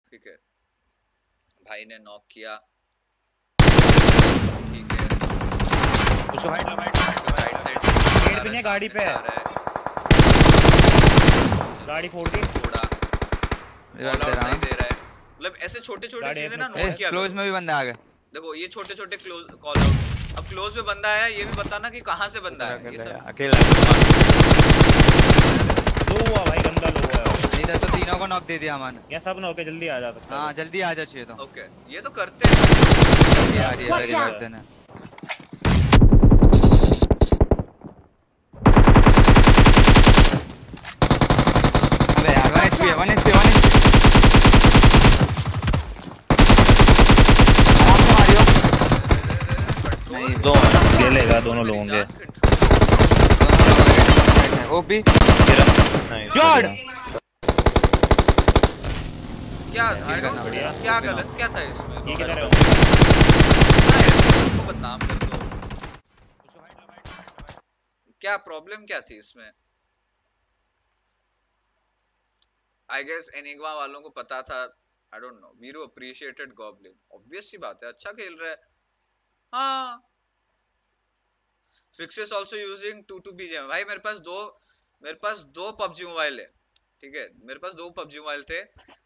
ठीक है, भाई ने नॉक किया, ठीक है, उसको राइट राइट साइड गेट पे नहीं, गाड़ी पे है, गाड़ी फोड़ दी, थोड़ा ऑल आउट सही दे रहा है। मतलब ऐसे छोटे छोटे चीजें ना नोट किया क्लोज करो। में भी बंदा आ गया, देखो ये छोटे छोटे क्लोज कॉल आउट्स। अब क्लोज में बंदा आया, ये भी बताना कि कहाँ से बंदा है। ये सब अकेला लो हुआ भाई, गंदा लो हुआ है। इधर तो तीनों को नॉक दे दिया हमने। या सब नॉक है, जल्दी आ जा सकता है। हाँ जल्दी आ जा चाहिए तो। ओके, ये तो करते हैं। ये आ रही है मेरी बात देने। अबे यार 1 HP 1 HP 1 HP आराम से मारियो। नहीं दो खेलेगा, दोनों लोग होंगे। ओपी नाइस जॉर्ड। क्या बढ़िया। क्या गलत क्या था इसमें? ये किधर है? सबको बदनाम कर दो, क्या प्रॉब्लम क्या थी इसमें? आई गेस एनिग्मा वालों को पता था। I don't know, Veeru appreciated goblin, obvious सी बात है, अच्छा खेल रहा है। हाँ, फिक्सेस आल्सो यूजिंग 2 BGM। भाई मेरे पास दो PUBG मोबाइल है, ठीक है, मेरे पास 2 PUBG मोबाइल थे।